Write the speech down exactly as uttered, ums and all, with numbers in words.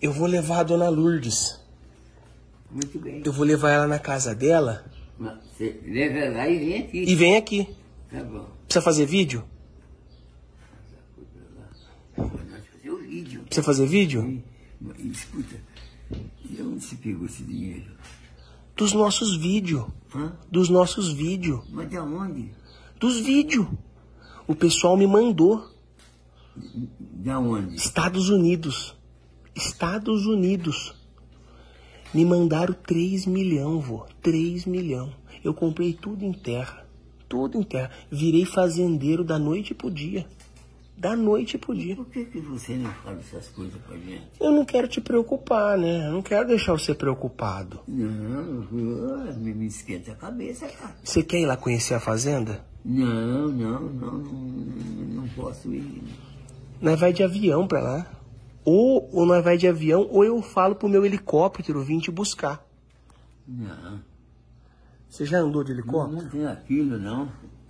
Eu vou levar a dona Lourdes. Muito bem. Eu vou levar ela na casa dela. Mas você leva ela lá e vem aqui. E vem aqui. Tá bom. Precisa fazer vídeo? Nós fazer o vídeo. Precisa fazer vídeo? E, escuta, de onde você pegou esse dinheiro? Dos nossos vídeos. Hã? Dos nossos vídeos. Mas de onde? Dos vídeos. O pessoal me mandou. De onde? Estados Unidos. Estados Unidos. Me mandaram três milhão, vô. três milhão. Eu comprei tudo em terra. Tudo em terra. Virei fazendeiro da noite pro dia. Da noite pro dia. Por que, que você não fala essas coisas pra gente? Eu não quero te preocupar, né? Eu não quero deixar você preocupado. Não, me, me esquenta a cabeça, cara. Você quer ir lá conhecer a fazenda? Não, não, não, não, não posso ir. Nós vai de avião pra lá. Ou, ou nós vai de avião, ou eu falo pro meu helicóptero vir te buscar. Não. Você já andou de Não, helicóptero? não tem aquilo, não.